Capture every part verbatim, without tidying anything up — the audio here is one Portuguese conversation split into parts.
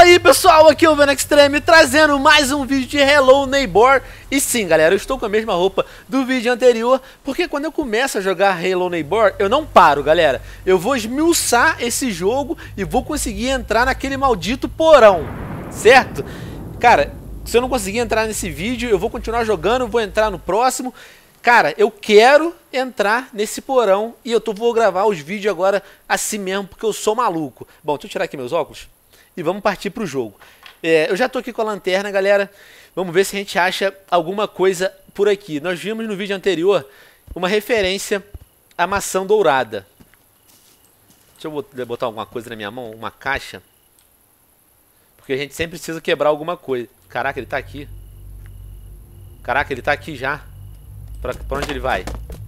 Fala aí pessoal, aqui é o Venom Extreme trazendo mais um vídeo de Hello Neighbor. E sim galera, eu estou com a mesma roupa do vídeo anterior, porque quando eu começo a jogar Hello Neighbor, eu não paro galera. Eu vou esmiuçar esse jogo e vou conseguir entrar naquele maldito porão, certo? Cara, se eu não conseguir entrar nesse vídeo, eu vou continuar jogando, vou entrar no próximo. Cara, eu quero entrar nesse porão e eu tô, vou gravar os vídeos agora assim mesmo, porque eu sou maluco. Bom, deixa eu tirar aqui meus óculos e vamos partir pro jogo. É, eu já tô aqui com a lanterna, galera. Vamos ver se a gente acha alguma coisa por aqui. Nós vimos no vídeo anterior uma referência à maçã dourada. Deixa eu botar alguma coisa na minha mão, uma caixa. Porque a gente sempre precisa quebrar alguma coisa. Caraca, ele tá aqui. Caraca, ele tá aqui já. Pra, pra onde ele vai?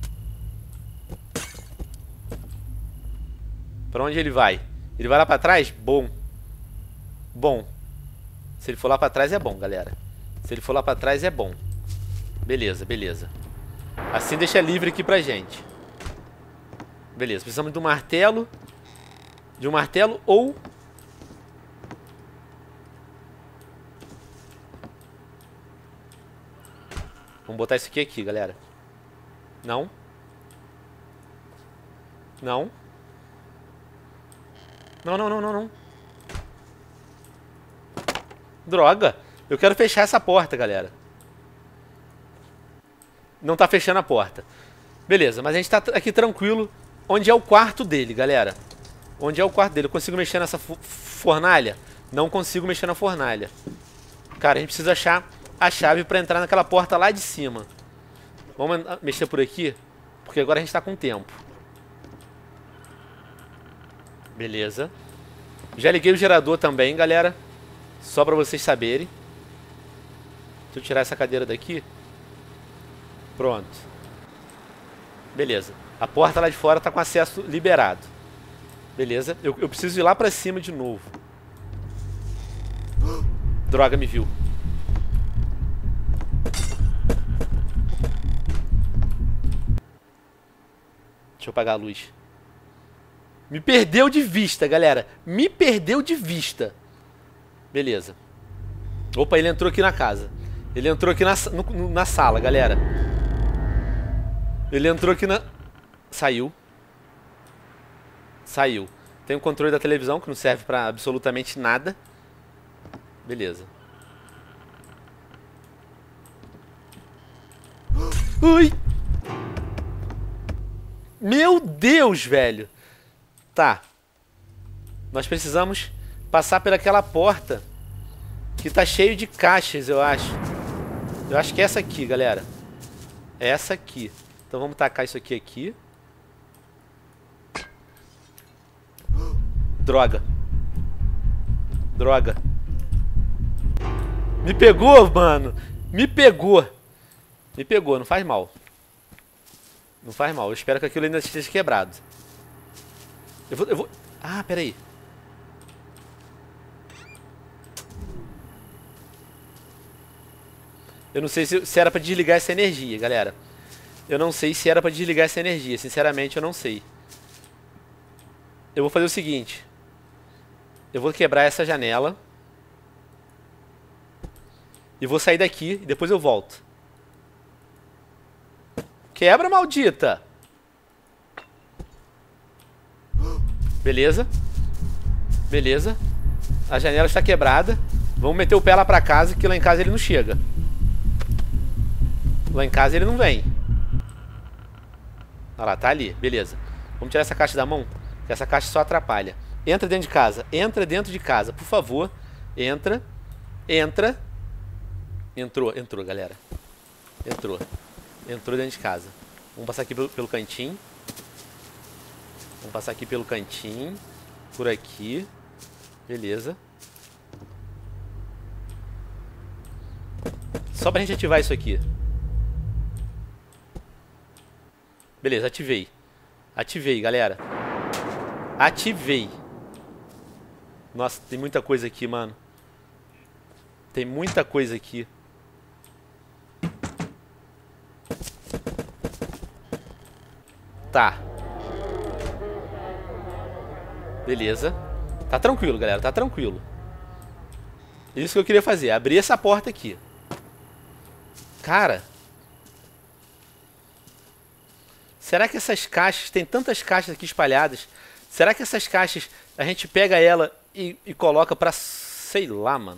Pra onde ele vai? Ele vai lá pra trás? Bom. Bom. Se ele for lá pra trás é bom, galera. Se ele for lá pra trás é bom. Beleza, beleza. Assim deixa livre aqui pra gente. Beleza, precisamos de um martelo. De um martelo ou... Vamos botar isso aqui aqui, galera. Não. Não. Não, não, não, não, não. Droga. Eu quero fechar essa porta, galera. Não tá fechando a porta. Beleza, mas a gente tá aqui tranquilo. Onde é o quarto dele, galera? Onde é o quarto dele? Eu consigo mexer nessa fornalha? Não consigo mexer na fornalha. Cara, a gente precisa achar a chave pra entrar naquela porta lá de cima. Vamos mexer por aqui, porque agora a gente tá com tempo. Beleza. Já liguei o gerador também, galera. Só pra vocês saberem. Deixa eu tirar essa cadeira daqui. Pronto. Beleza. A porta lá de fora tá com acesso liberado. Beleza. Eu, eu preciso ir lá pra cima de novo. Droga, me viu. Deixa eu apagar a luz. Me perdeu de vista, galera. Me perdeu de vista. Beleza. Opa, ele entrou aqui na casa. Ele entrou aqui na, no, na sala, galera. Ele entrou aqui na... Saiu. Saiu. Tem o controle da televisão, que não serve pra absolutamente nada. Beleza. Ui! Meu Deus, velho. Tá. Nós precisamos passar pelaquela porta que tá cheio de caixas, eu acho. Eu acho que é essa aqui, galera. É essa aqui. Então vamos tacar isso aqui aqui. Droga. Droga. Me pegou, mano. Me pegou. Me pegou, não faz mal. Não faz mal, eu espero que aquilo ainda esteja quebrado. Eu vou... Eu vou... Ah, peraí. Eu não sei se, se era pra desligar essa energia, galera. Eu não sei se era pra desligar essa energia. Sinceramente, eu não sei. Eu vou fazer o seguinte. Eu vou quebrar essa janela. E vou sair daqui e depois eu volto. Quebra, maldita! Beleza. Beleza. A janela está quebrada. Vamos meter o pé lá pra casa, que lá em casa ele não chega. Lá em casa ele não vem. Olha lá, tá ali. Beleza. Vamos tirar essa caixa da mão, que essa caixa só atrapalha. Entra dentro de casa. Entra dentro de casa, por favor. Entra. Entra. Entrou, entrou, galera. Entrou. Entrou dentro de casa. Vamos passar aqui pelo, pelo cantinho. Vamos passar aqui pelo cantinho. Por aqui. Beleza. Só pra gente ativar isso aqui. Beleza, ativei. Ativei, galera. Ativei. Nossa, tem muita coisa aqui, mano. Tem muita coisa aqui. Tá. Beleza. Tá tranquilo, galera. Tá tranquilo. Isso que eu queria fazer, abrir essa porta aqui. Cara. Será que essas caixas, tem tantas caixas aqui espalhadas. Será que essas caixas, a gente pega ela e, e coloca pra, sei lá, mano.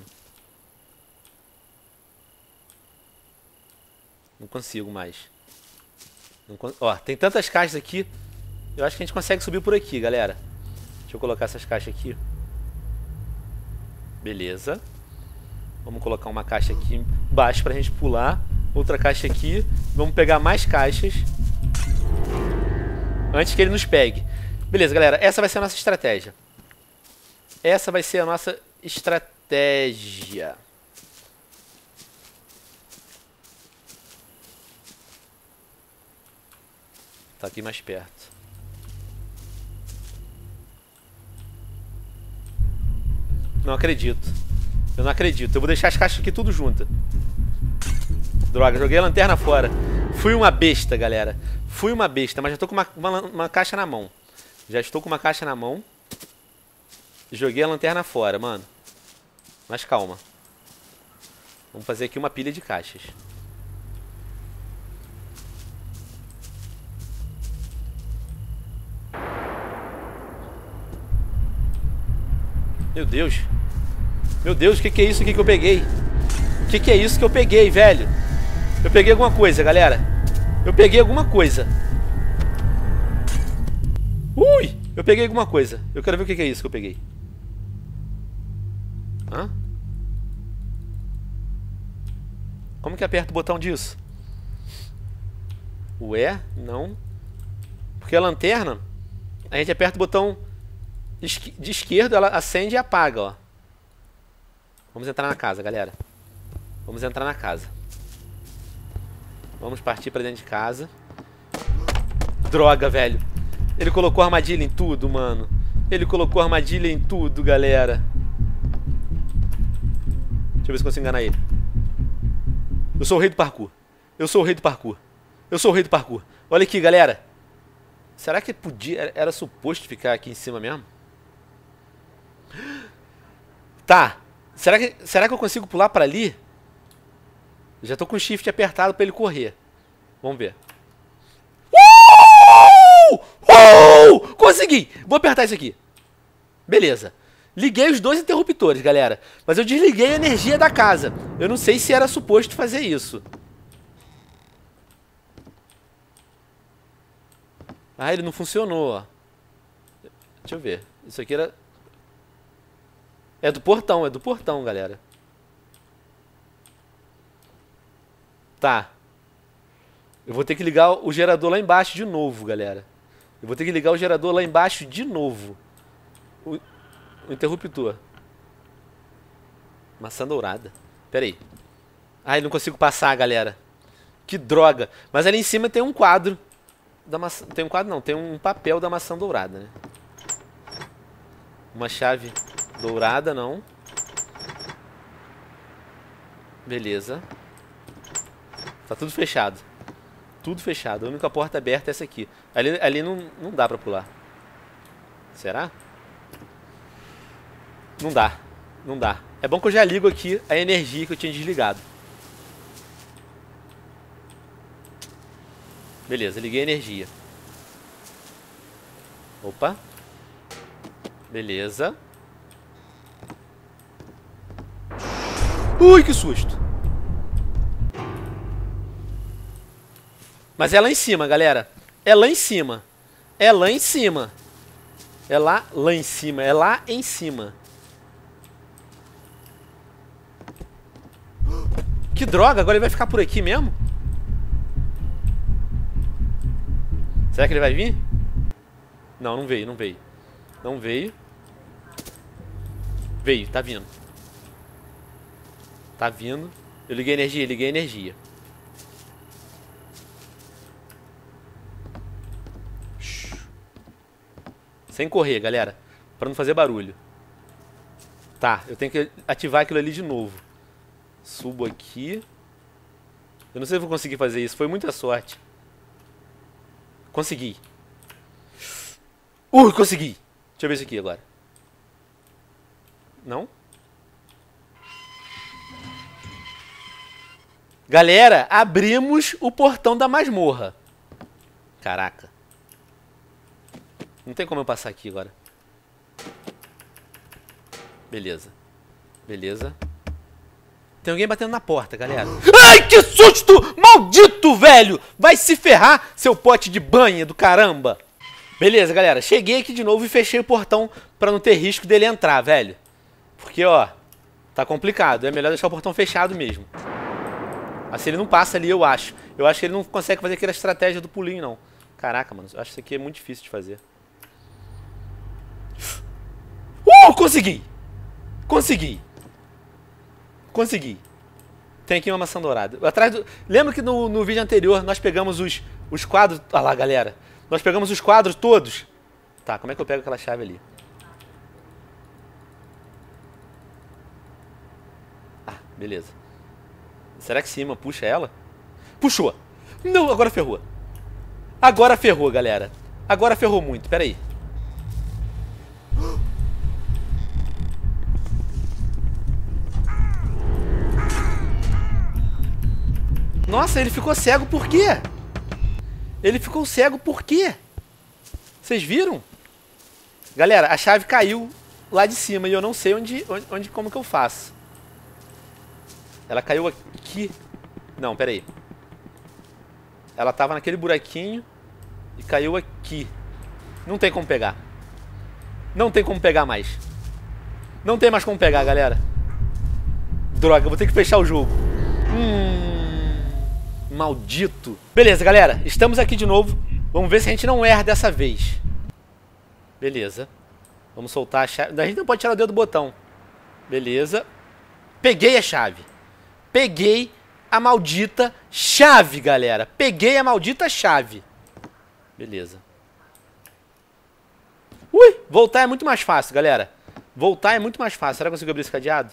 Não consigo mais. Não con... Ó, tem tantas caixas aqui. Eu acho que a gente consegue subir por aqui, galera. Deixa eu colocar essas caixas aqui. Beleza. Vamos colocar uma caixa aqui embaixo pra gente pular. Outra caixa aqui. Vamos pegar mais caixas antes que ele nos pegue. Beleza, galera. Essa vai ser a nossa estratégia. Essa vai ser a nossa estratégia. Tá aqui mais perto. Não acredito. Eu não acredito. Eu vou deixar as caixas aqui tudo junto. Droga, joguei a lanterna fora. Fui uma besta, galera. Fui uma besta, mas já tô com uma, uma, uma caixa na mão. Já estou com uma caixa na mão. Joguei a lanterna fora, mano. Mas calma. Vamos fazer aqui uma pilha de caixas. Meu Deus. Meu Deus, o que, que é isso aqui que eu peguei? O que, que é isso que eu peguei, velho? Eu peguei alguma coisa, galera. Eu peguei alguma coisa. Ui! Eu peguei alguma coisa. Eu quero ver o que, que é isso que eu peguei. Hã? Como que aperta o botão disso? Ué? Não. Porque a lanterna, a gente aperta o botão de esquerda, ela acende e apaga, ó. Vamos entrar na casa, galera. Vamos entrar na casa. Vamos partir pra dentro de casa. Droga, velho. Ele colocou armadilha em tudo, mano. Ele colocou armadilha em tudo, galera. Deixa eu ver se consigo enganar ele. Eu sou o rei do parkour. Eu sou o rei do parkour. Eu sou o rei do parkour. Olha aqui, galera. Será que podia... Era suposto ficar aqui em cima mesmo? Tá. Será que, será que eu consigo pular pra ali? Eu já tô com o shift apertado pra ele correr. Vamos ver. Uh! Uh! Consegui! Vou apertar isso aqui. Beleza. Liguei os dois interruptores, galera. Mas eu desliguei a energia da casa. Eu não sei se era suposto fazer isso. Ah, ele não funcionou, ó. Deixa eu ver. Isso aqui era... É do portão, é do portão, galera. Tá. Eu vou ter que ligar o gerador lá embaixo de novo, galera. Eu vou ter que ligar o gerador lá embaixo de novo. O, o interruptor. Maçã dourada. Pera aí. Ai, não consigo passar, galera. Que droga. Mas ali em cima tem um quadro da maçã... Tem um quadro não, tem um papel da maçã dourada, né? Uma chave dourada, não. Beleza. Tá tudo fechado. Tudo fechado. A única porta aberta é essa aqui. Ali, ali não, não dá pra pular. Será? Não dá. Não dá. É bom que eu já ligo aqui a energia que eu tinha desligado. Beleza, liguei a energia. Opa. Beleza. Ui, que susto. Mas é lá em cima, galera. É lá em cima. É lá em cima. É lá, lá em cima. É lá em cima. Que droga, agora ele vai ficar por aqui mesmo? Será que ele vai vir? Não, não veio, não veio. Não veio. Veio, tá vindo. Tá vindo. Eu liguei a energia, liguei a energia. Sem correr, galera. Pra não fazer barulho. Tá, eu tenho que ativar aquilo ali de novo. Subo aqui. Eu não sei se vou conseguir fazer isso. Foi muita sorte. Consegui. Uh, consegui. Deixa eu ver isso aqui agora. Não? Galera, abrimos o portão da masmorra. Caraca. Não tem como eu passar aqui agora. Beleza. Beleza. Tem alguém batendo na porta, galera. Ai, que susto! Maldito, velho! Vai se ferrar, seu pote de banha do caramba! Beleza, galera. Cheguei aqui de novo e fechei o portão pra não ter risco dele entrar, velho. Porque, ó, tá complicado. É melhor deixar o portão fechado mesmo. Assim ele não passa ali, eu acho. Eu acho que ele não consegue fazer aquela estratégia do pulinho, não. Caraca, mano. Eu acho que isso aqui é muito difícil de fazer. Uh, consegui! Consegui! Consegui. Tem aqui uma maçã dourada. Atrás do... Lembra que no, no vídeo anterior nós pegamos os, os quadros... Olha lá, galera. Nós pegamos os quadros todos. Tá, como é que eu pego aquela chave ali? Ah, beleza. Será que cima puxa ela? Puxou! Não, agora ferrou. Agora ferrou, galera. Agora ferrou muito. Pera aí. Nossa, ele ficou cego por quê? Ele ficou cego por quê? Vocês viram? Galera, a chave caiu lá de cima e eu não sei onde, onde, onde como que eu faço. Ela caiu aqui. Não, pera aí. Ela tava naquele buraquinho e caiu aqui. Não tem como pegar. Não tem como pegar mais. Não tem mais como pegar, galera. Droga, eu vou ter que fechar o jogo. Hum... Maldito. Beleza, galera. Estamos aqui de novo. Vamos ver se a gente não erra dessa vez. Beleza. Vamos soltar a chave. A gente não pode tirar o dedo do botão. Beleza. Peguei a chave. Peguei a maldita chave, galera. Peguei a maldita chave. Beleza. Ui, voltar é muito mais fácil, galera. Voltar é muito mais fácil. Será que eu consigo abrir esse cadeado?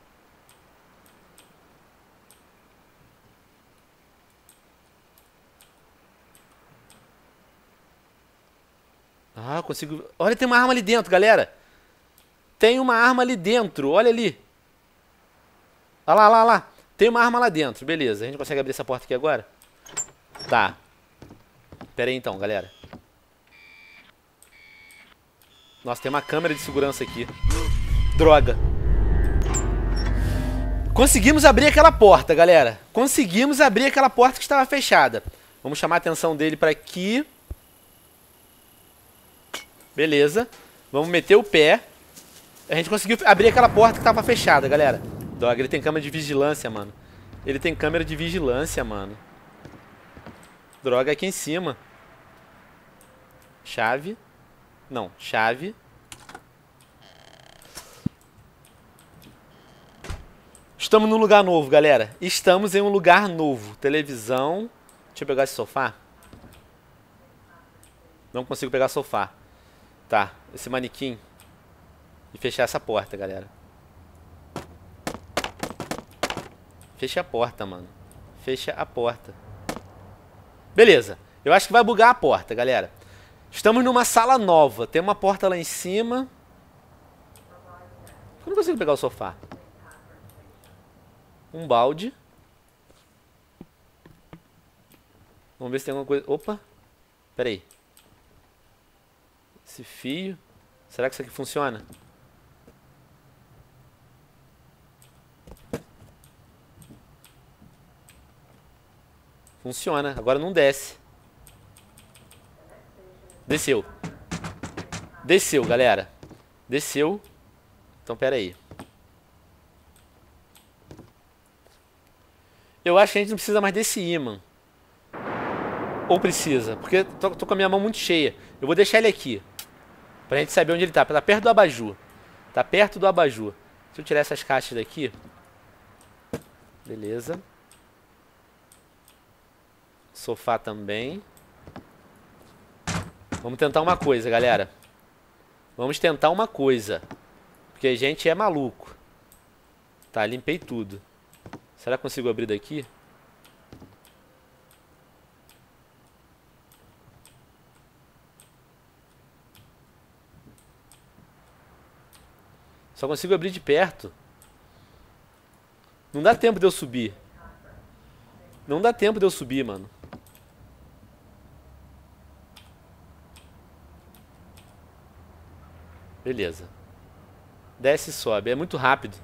Ah, consigo... Olha, tem uma arma ali dentro, galera. Tem uma arma ali dentro. Olha ali. Olha lá, olha lá, olha lá. Tem uma arma lá dentro. Beleza. A gente consegue abrir essa porta aqui agora? Tá. Pera aí então, galera. Nossa, tem uma câmera de segurança aqui. Droga. Conseguimos abrir aquela porta, galera. Conseguimos abrir aquela porta que estava fechada. Vamos chamar a atenção dele para aqui. Beleza. Vamos meter o pé. A gente conseguiu abrir aquela porta que estava fechada, galera. Droga, ele tem câmera de vigilância, mano. Ele tem câmera de vigilância, mano. Droga, aqui em cima. Chave. Não, chave. Estamos num lugar novo, galera. Estamos em um lugar novo. Televisão. Deixa eu pegar esse sofá. Não consigo pegar sofá. Tá, esse manequim. E fechar essa porta, galera. Fecha a porta, mano. Fecha a porta. Beleza. Eu acho que vai bugar a porta, galera. Estamos numa sala nova. Tem uma porta lá em cima. Eu não consigo pegar o sofá. Um balde. Vamos ver se tem alguma coisa... Opa. Pera aí. Esse fio. Será que isso aqui funciona? Funciona. Agora não desce. Desceu. Desceu, galera. Desceu. Então, pera aí. Eu acho que a gente não precisa mais desse ímã. Ou precisa? Porque tô, tô com a minha mão muito cheia. Eu vou deixar ele aqui. Pra gente saber onde ele tá. Tá perto do abajur. Tá perto do abajur. Deixa eu tirar essas caixas daqui. Beleza. Sofá também. Vamos tentar uma coisa, galera. Vamos tentar uma coisa. Porque a gente é maluco. Tá, limpei tudo. Será que consigo abrir daqui? Só consigo abrir de perto. Não dá tempo de eu subir. Não dá tempo de eu subir, mano. Beleza. Desce e sobe. É muito rápido.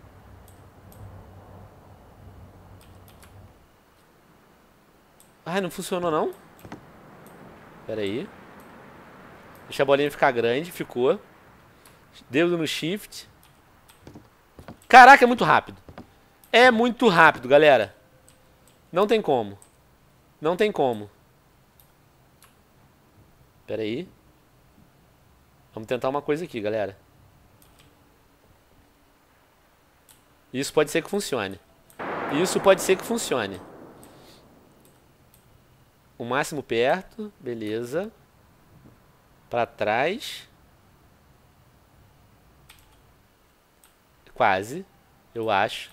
Ai, não funcionou não? Pera aí. Deixa a bolinha ficar grande. Ficou. Dedo no shift. Caraca, é muito rápido. É muito rápido, galera. Não tem como. Não tem como. Pera aí. Vamos tentar uma coisa aqui, galera. Isso pode ser que funcione. Isso pode ser que funcione. O máximo perto. Beleza. Pra trás. Quase. Eu acho.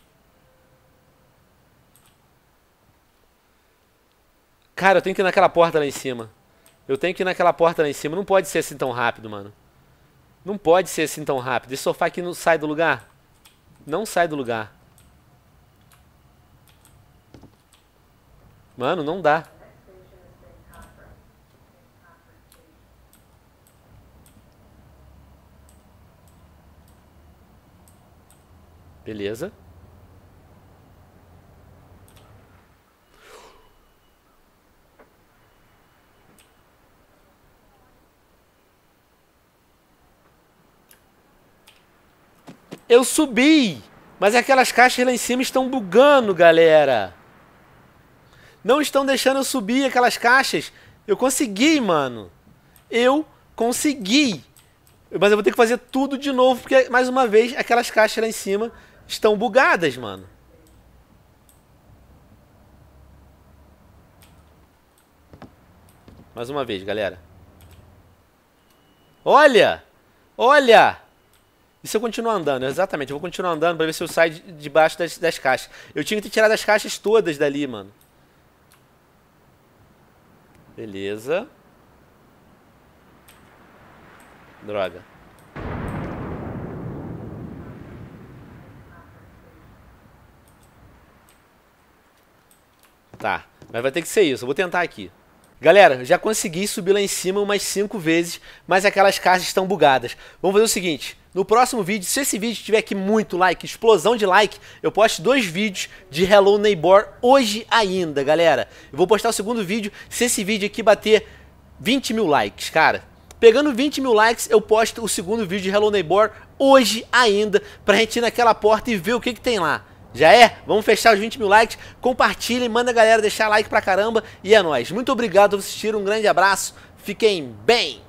Cara, eu tenho que ir naquela porta lá em cima. Eu tenho que ir naquela porta lá em cima. Não pode ser assim tão rápido, mano. Não pode ser assim tão rápido. Esse sofá aqui não sai do lugar. Não sai do lugar. Mano, não dá. Beleza. Eu subi, mas aquelas caixas lá em cima estão bugando, galera. Não estão deixando eu subir aquelas caixas. Eu consegui, mano. Eu consegui. Mas eu vou ter que fazer tudo de novo, porque, mais uma vez, aquelas caixas lá em cima estão bugadas, mano. Mais uma vez, galera. Olha! Olha! E se eu continuar andando? Exatamente, eu vou continuar andando pra ver se eu saio de- debaixo das, das caixas. Eu tinha que ter tirado as caixas todas dali, mano. Beleza. Droga. Tá, mas vai ter que ser isso. Eu vou tentar aqui. Galera, já consegui subir lá em cima umas cinco vezes, mas aquelas caixas estão bugadas. Vamos fazer o seguinte, no próximo vídeo, se esse vídeo tiver aqui muito like, explosão de like, eu posto dois vídeos de Hello Neighbor hoje ainda, galera. Eu vou postar o segundo vídeo se esse vídeo aqui bater vinte mil likes, cara. Pegando vinte mil likes, eu posto o segundo vídeo de Hello Neighbor hoje ainda, pra gente ir naquela porta e ver o que que tem lá. Já é? Vamos fechar os vinte mil likes, compartilhem, manda a galera deixar like pra caramba e é nóis. Muito obrigado por assistir, um grande abraço, fiquem bem!